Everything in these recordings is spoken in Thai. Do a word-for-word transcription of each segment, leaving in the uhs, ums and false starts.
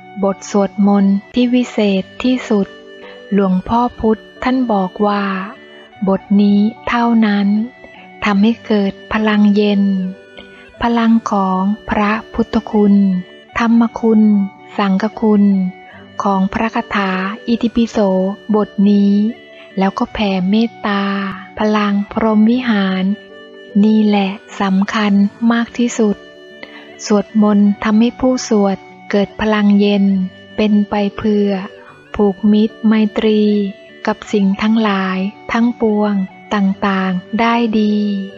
บทสวดมนต์ที่วิเศษที่สุดหลวงพ่อพุธท่านบอกว่าบทนี้เท่านั้นทำให้เกิดพลังเย็นพลังของพระพุทธคุณธรรมคุณสังฆคุณของพระคาถาอิติปิโสบทนี้แล้วก็แผ่เมตตาพลังพรหมวิหารนี่แหละสำคัญมากที่สุดสวดมนต์ทำให้ผู้สวดเกิดพลังเย็นเป็นไปเพื่อผูกมิตรไมตรีกับสิ่งทั้งหลายทั้งปวงต่างๆได้ดี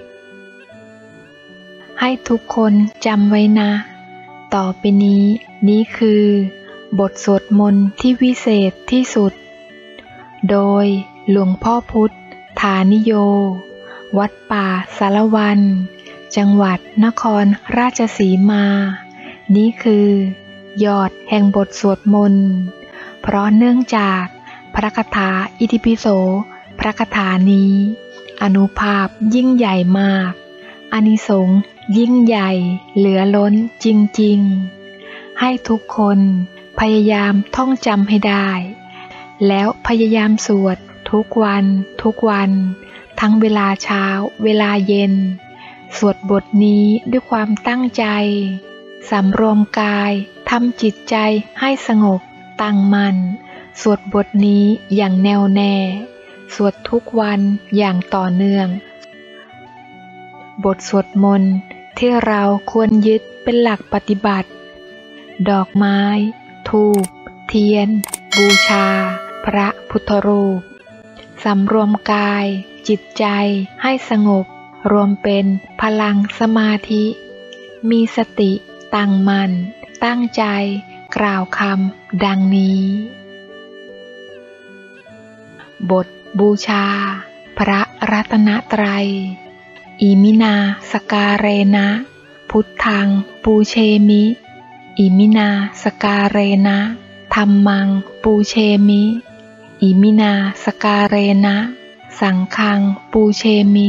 ให้ทุกคนจำไว้นะต่อไปนี้นี้คือบทสวดมนต์ที่วิเศษที่สุดโดยหลวงพ่อพุธฐานิโยวัดป่าสารวันจังหวัดนครราชสีมานี้คือยอดแห่งบทสวดมนต์เพราะเนื่องจากพระคาถาอิติปิโสพระคาถานี้อานุภาพยิ่งใหญ่มากอานิสงส์ยิ่งใหญ่เหลือล้นจริงๆให้ทุกคนพยายามท่องจำให้ได้แล้วพยายามสวดทุกวันทุกวันทั้งเวลาเช้าเวลาเย็นสวดบทนี้ด้วยความตั้งใจสำรวมกายทำจิตใจให้สงบตั้งมั่นสวดบทนี้อย่างแน่วแน่สวดทุกวันอย่างต่อเนื่องบทสวดมนต์ที่เราควรยึดเป็นหลักปฏิบัติดอกไม้ธูปเทียนบูชาพระพุทธรูปสำรวมกายจิตใจให้สงบรวมเป็นพลังสมาธิมีสติตั้งมั่นตั้งใจกล่าวคำดังนี้บทบูชาพระรัตนตรัยอิมินาสการเรนะพุทธังปูเชมิอิมินาสการเรนะธัมมังปูเชมิอิมินาสการเรนะสังฆังปูเชมิ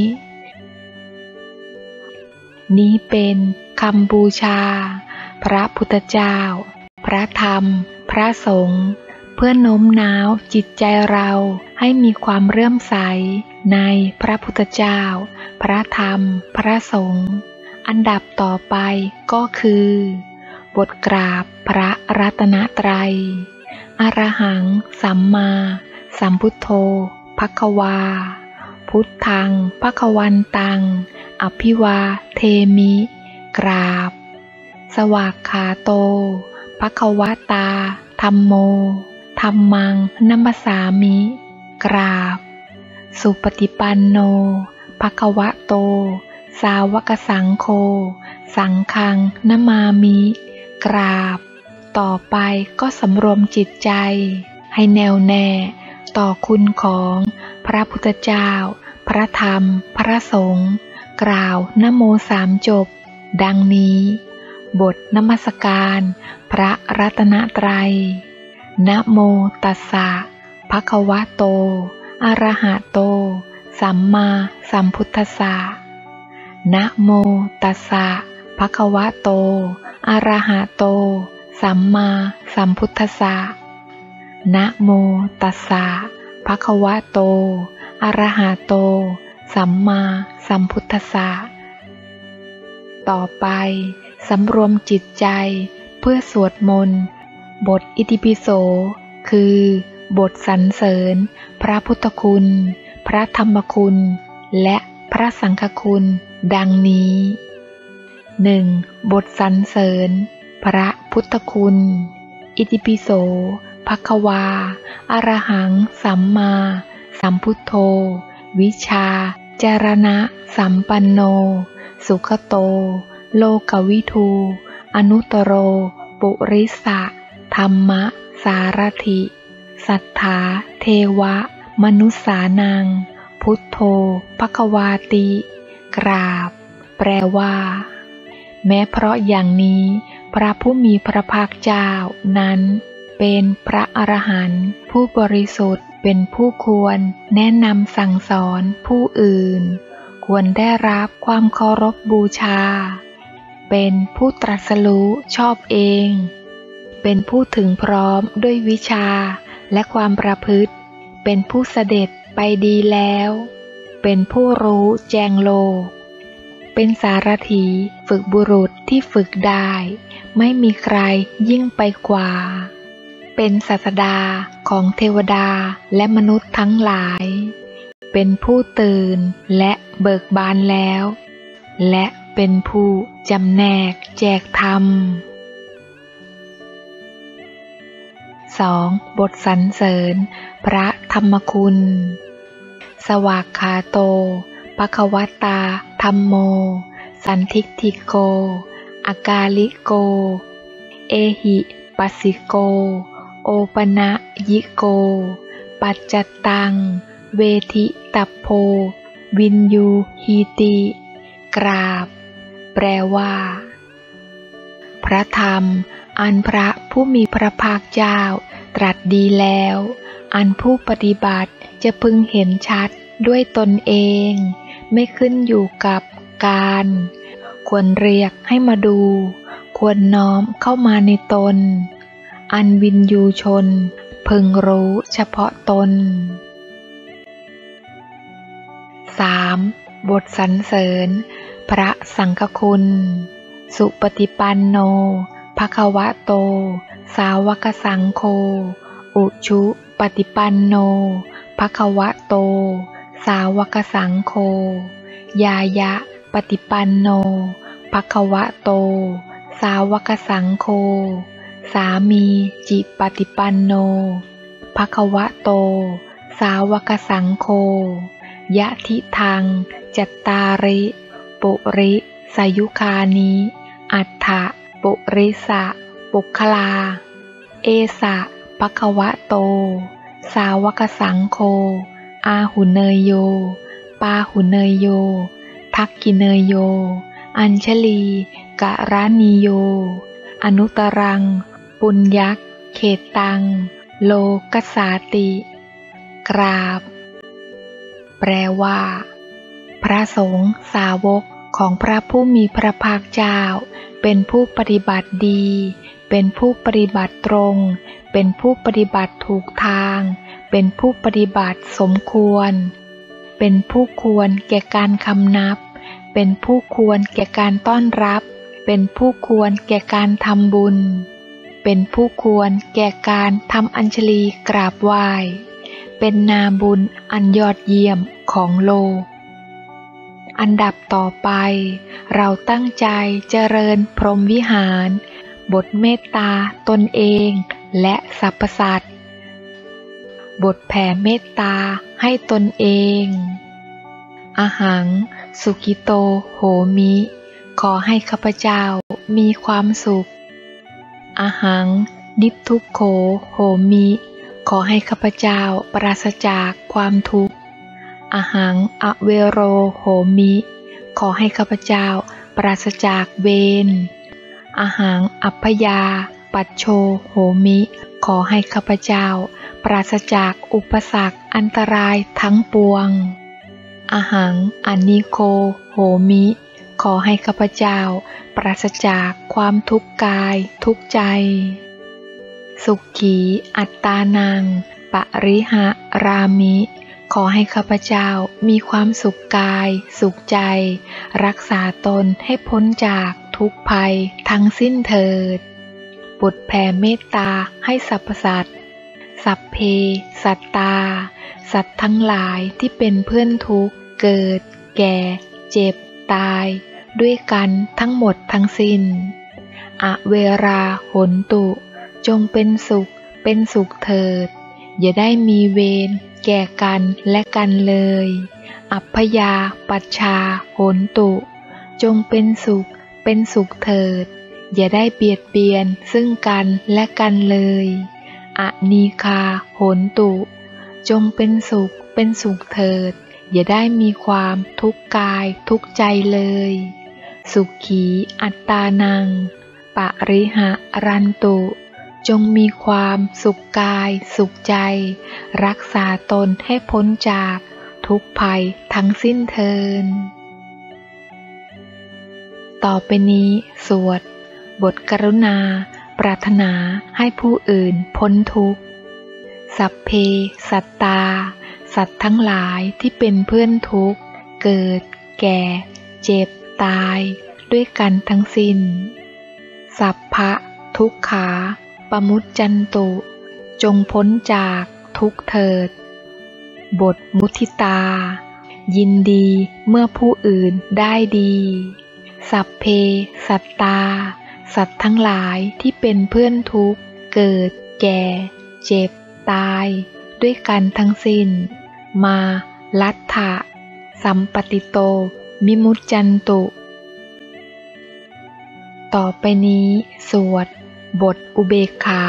นี้เป็นคำบูชาพระพุทธเจ้าพระธรรมพระสงฆ์เพื่อโน้มน้าวจิตใจเราให้มีความเลื่อมใสในพระพุทธเจ้าพระธรรมพระสงฆ์อันดับต่อไปก็คือบทกราบพระรัตนตรัยอรหังสัมมาสัมพุทโธภควาพุทธังภควันตังอภิวาเทมิกราบสวากขาโตภควตาธัมโมธัมมังนัมมสามิกราบสุปฏิปันโนภควโตสาวกสังโฆสังฆังนะมามิกราบต่อไปก็สำรวมจิตใจให้แน่วแน่ต่อคุณของพระพุทธเจ้าพระธรรมพระสงฆ์กล่าวนะโมสามจบดังนี้บทนมัสการพระรัตนตรัยนะโมตัสสะภะคะวะโตอะระหะโตสัมมาสัมพุทธัสสะนะโมตัสสะภะคะวะโตอะระหะโตสัมมาสัมพุทธัสสะนะโมตัสสะภะคะวะโตอะระหะโตสัมมาสัมพุทธัสสะต่อไปสำรวมจิตใจเพื่อสวดมนต์บทอิติปิโสคือบทสรรเสริญพระพุทธคุณพระธรรมคุณและพระสังฆคุณดังนี้ หนึ่ง. บทสรรเสริญพระพุทธคุณอิติปิโสภควาอรหังสัมมาสัมพุทโธวิชาจารณะสัมปันโนสุขโตโลกวิทูอนุตโรปุริสะธรรมะสารถิสัทธาเทวะมนุสสานังพุทโธภควาติกราบแปลว่าแม้เพราะอย่างนี้พระผู้มีพระภาคเจ้านั้นเป็นพระอรหันต์ผู้บริสุทธิ์เป็นผู้ควรแนะนำสั่งสอนผู้อื่นควรได้รับความเคารพบูชาเป็นผู้ตรัสรู้ชอบเองเป็นผู้ถึงพร้อมด้วยวิชาและความประพฤติเป็นผู้เสด็จไปดีแล้วเป็นผู้รู้แจงโลกเป็นสารถีฝึกบุรุษที่ฝึกได้ไม่มีใครยิ่งไปกว่าเป็นศาสดาของเทวดาและมนุษย์ทั้งหลายเป็นผู้ตื่นและเบิกบานแล้วและเป็นผู้จำแนกแจกธรรม สอง. บทสรรเสริญพระธรรมคุณ สวากขาโตภควตาธัมโมสันทิฏฐิโกอากาลิโกเอหิปัสสิโกโอปนะยิโกปัจจตังเวทิตัพโพวินยูหีติกราบแปลว่าพระธรรมอันพระผู้มีพระภาคเจ้าตรัสดีแล้วอันผู้ปฏิบัติจะพึงเห็นชัดด้วยตนเองไม่ขึ้นอยู่กับการควรเรียกให้มาดูควรน้อมเข้ามาในตนอันวินยูชนพึงรู้เฉพาะตน สาม. บทสรรเสริญพระสังฆคุณสุปฏิปันโนภควโตสาวกสังโฆอุชุปฏิปันโนภควโตสาวกสังโฆยายะปฏิปันโนภควโตสาวกสังโฆสามีจิปฏิปันโนภควโตสาวกสังโฆยะทิทังจัตตาริปุริสายุคานิอัฏฐปุริสะปุคลาเอสะภควโตสาวกสังโฆอาหุเนยโยปาหุเนยโยทักกิเนยโยอัญชลีกะรานิโยอนุตรังปุญญักเขตังโลกัสสาติกราบแปลว่าพระสงฆ์สาวกของพระผู้มีพระภาคเจ้าเป็นผู้ปฏิบัติดีเป็นผู้ปฏิบัติตรงเป็นผู้ปฏิบัติถูกทางเป็นผู้ปฏิบัติสมควรเป็นผู้ควรแก่การคำนับเป็นผู้ควรแก่การต้อนรับเป็นผู้ควรแก่การทำบุญเป็นผู้ควรแก่การทำอัญชลีกราบไหว้เป็นนาบุญอันยอดเยี่ยมของโลกอันดับต่อไปเราตั้งใจเจริญพรหมวิหารบทเมตตาตนเองและสรรพสัตว์บทแผ่เมตตาให้ตนเองอหังสุขิโตโหมิขอให้ข้าพเจ้ามีความสุขอหังนิพทุกโขโหมิขอให้ข้าพเจ้าปราศจากความทุกข์อหังอเวโรโหมิขอให้ข้าพเจ้าปราศจากเวรอหังอัพพยาปัจโชโหมิขอให้ข้าพเจ้าปราศจากอุปสรรคอันตรายทั้งปวงอหังอนิโคโหมิขอให้ข้าพเจ้าปราศจากความทุกข์กายทุกข์ใจสุขีอัตตานังปริหะรามิขอให้ข้าพเจ้ามีความสุขกายสุขใจรักษาตนให้พ้นจากทุกภัยทั้งสิ้นเถิดบทแผ่เมตตาให้สรรพสัตว์สัพเพสัตตาสัตว์ทั้งหลายที่เป็นเพื่อนทุกข์เกิดแก่เจ็บตายด้วยกันทั้งหมดทั้งสิ้นอเวราหนตุจงเป็นสุขเป็นสุขเถิดอย่าได้มีเวรแก่กันและกันเลยอัพพยาปัชชาโหนตุจงเป็นสุขเป็นสุขเถิดอย่าได้เบียดเบียนซึ่งกันและกันเลยอนีคาโหนตุจงเป็นสุขเป็นสุขเถิดอย่าได้มีความทุกข์กายทุกข์ใจเลยสุขีอัตตานังปริหะรันตุจงมีความสุขกายสุขใจรักษาตนให้พ้นจากทุกภัยทั้งสิ้นเทินต่อไปนี้สวดบทกรุณาปรารถนาให้ผู้อื่นพ้นทุกข์สัพเพสัตตาสัตว์ทั้งหลายที่เป็นเพื่อนทุกข์เกิดแก่เจ็บตายด้วยกันทั้งสิ้นสัพพะทุกขาปมุจจันตุจงพ้นจากทุกข์เถิดบทมุทิตายินดีเมื่อผู้อื่นได้ดีสัพเพสัตตาสัตว์ทั้งหลายที่เป็นเพื่อนทุกข์เกิดแก่เจ็บตายด้วยกันทั้งสิ้นมาลัทธะสัมปติโตมิมุจจันตุต่อไปนี้สวดบทอุเบกขา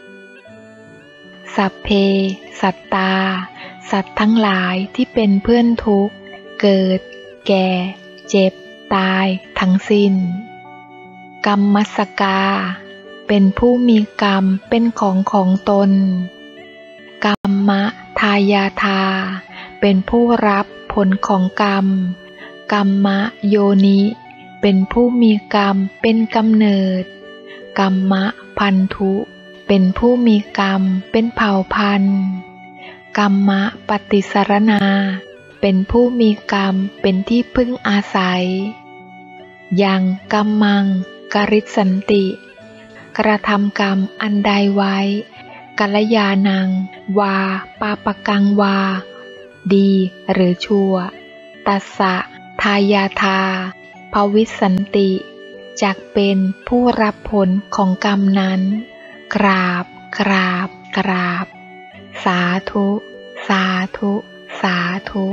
สัพเพสัตตาสัตว์ทั้งหลายที่เป็นเพื่อนทุกข์เกิดแก่เจ็บตายทั้งสิ้นกรรมัสกาเป็นผู้มีกรรมเป็นของของตนกรรมทายาทาเป็นผู้รับผลของกรรมกรรมโยนิเป็นผู้มีกรรมเป็นกำเนิดกรรมพันธุเป็นผู้มีกรรมเป็นเผ่าพันธุ์กรรมปฏิสรณาเป็นผู้มีกรรมเป็นที่พึ่งอาศัยยังกัมมังกริสันติกระทำกรรมอันใดไว้กัลยาณังวาปาปกังวาดีหรือชั่วตัสสะทายาทาภวิสันติจักเป็นผู้รับผลของกรรมนั้นกราบกราบกราบสาธุสาธุสาธุ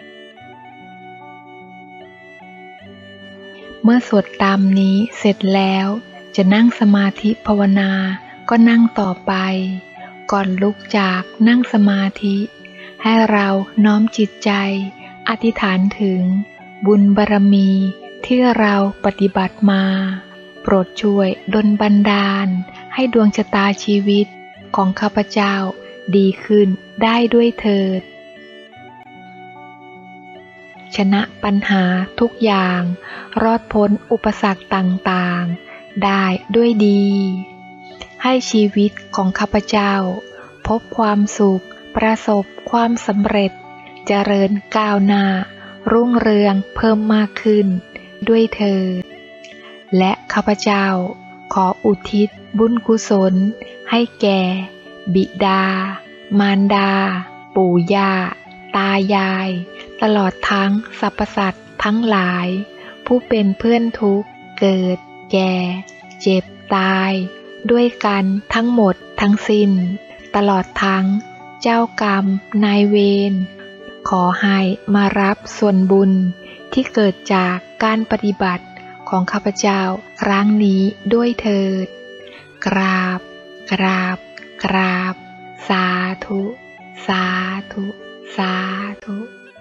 เมื่อสวดตามนี้เสร็จแล้วจะนั่งสมาธิภาวนาก็นั่งต่อไปก่อนลุกจากนั่งสมาธิให้เราน้อมจิตใจอธิษฐานถึงบุญบารมีที่เราปฏิบัติมาโปรดช่วยดลบันดาลให้ดวงชะตาชีวิตของข้าพเจ้าดีขึ้นได้ด้วยเถิดชนะปัญหาทุกอย่างรอดพ้นอุปสรรคต่างๆได้ด้วยดีให้ชีวิตของข้าพเจ้าพบความสุขประสบความสำเร็จเจริญก้าวหน้ารุ่งเรืองเพิ่มมากขึ้นด้วยเถิดและข้าพเจ้าขออุทิศบุญกุศลให้แก่บิดามารดาปู่ย่าตายายตลอดทั้งสรรพสัตว์ทั้งหลายผู้เป็นเพื่อนทุกข์เกิดแก่เจ็บตายด้วยกันทั้งหมดทั้งสิ้นตลอดทั้งเจ้ากรรมนายเวรขอให้มารับส่วนบุญที่เกิดจากการปฏิบัติของข้าพเจ้าครั้งนี้ด้วยเถิดกราบกราบกราบสาธุสาธุสาธุ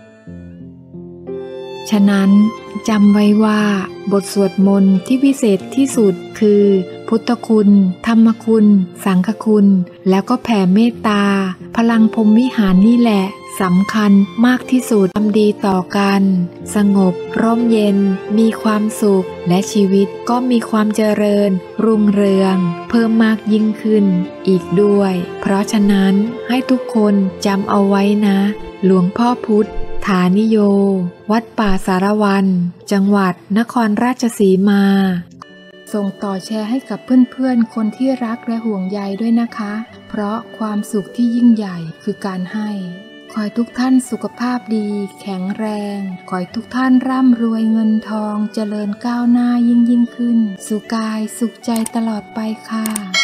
ฉะนั้นจำไว้ว่าบทสวดมนต์ที่วิเศษที่สุดคือพุทธคุณธรรมคุณสังฆคุณแล้วก็แผ่เมตตาพลังพรหมวิหารนี่แหละสำคัญมากที่สุดทำดีต่อกันสงบร่มเย็นมีความสุขและชีวิตก็มีความเจริญรุ่งเรืองเพิ่มมากยิ่งขึ้นอีกด้วยเพราะฉะนั้นให้ทุกคนจำเอาไว้นะหลวงพ่อพุธฐานิโยวัดป่าสารวันจังหวัดนครราชสีมาส่งต่อแชร์ให้กับเพื่อนๆคนที่รักและห่วงใยด้วยนะคะเพราะความสุขที่ยิ่งใหญ่คือการให้ขอให้ทุกท่านสุขภาพดีแข็งแรงขอให้ทุกท่านร่ำรวยเงินทองเจริญก้าวหน้ายิ่งยิ่งขึ้นสุขกายสุขใจตลอดไปค่ะ